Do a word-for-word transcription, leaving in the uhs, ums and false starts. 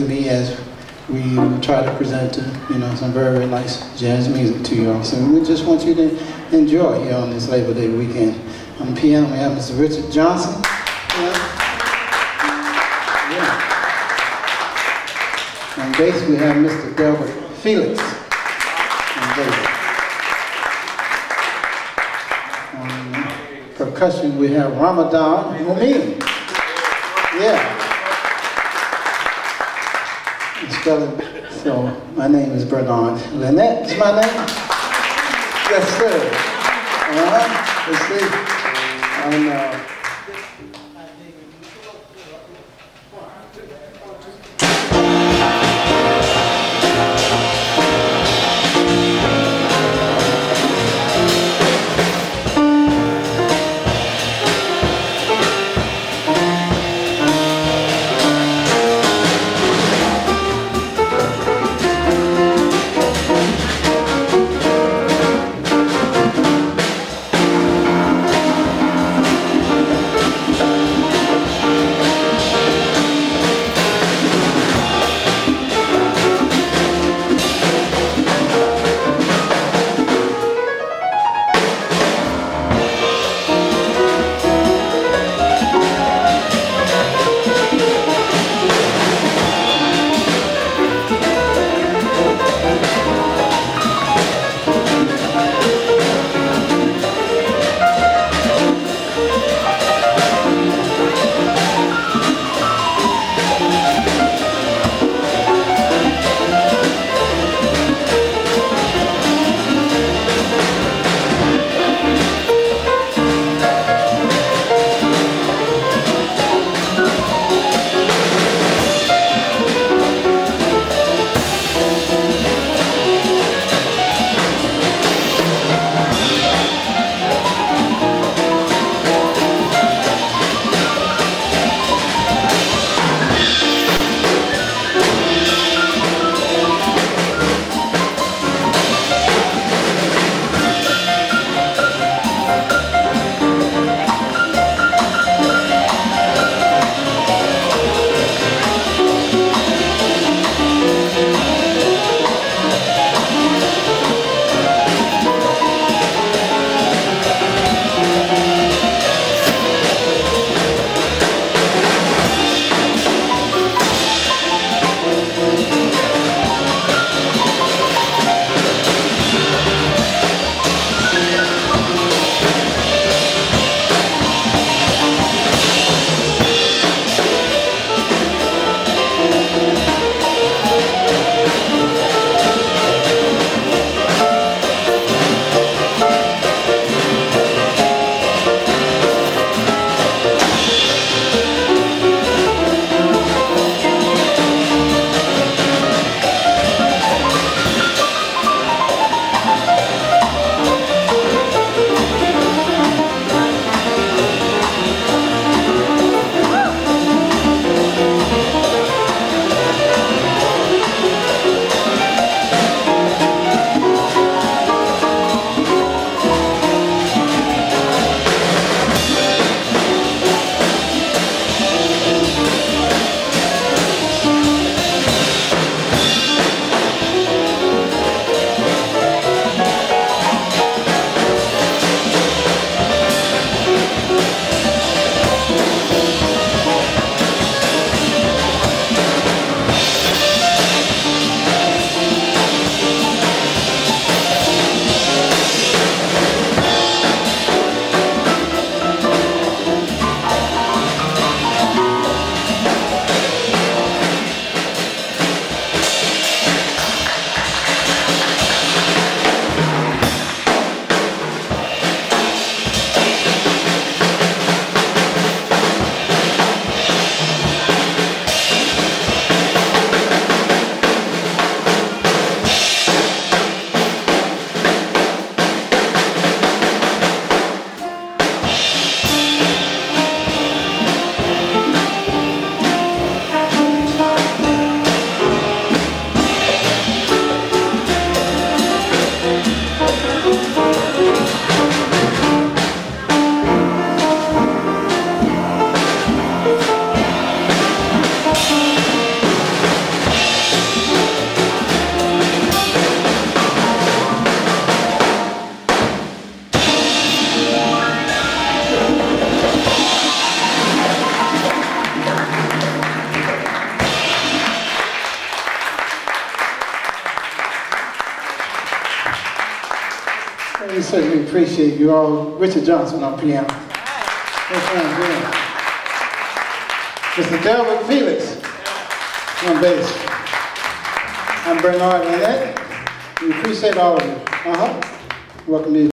with me as we try to present, uh, you know, some very, very nice jazz music to you all. So we just want you to enjoy here on this Labor Day weekend. On the piano, we have Mister Richard Johnson. Yeah. Yeah. On bass, we have Mister Delbert Felix. On bass. On percussion, we have Ramadan Mu'min. Yeah. So, my name is Bernard Linnette. Is my name? Yes, sir. Uh-huh. Let's see. And, uh, We certainly appreciate you all. Richard Johnson on piano. Yes, Mister Delbert Felix on bass. I'm Bernard Linnette. We appreciate all of you. Uh-huh. Welcome to